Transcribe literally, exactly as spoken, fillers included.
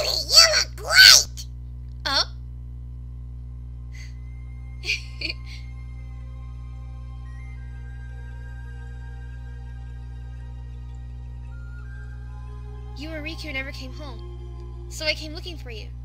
baby, you look great! Oh? You were Riku and never came home, so I came looking for you.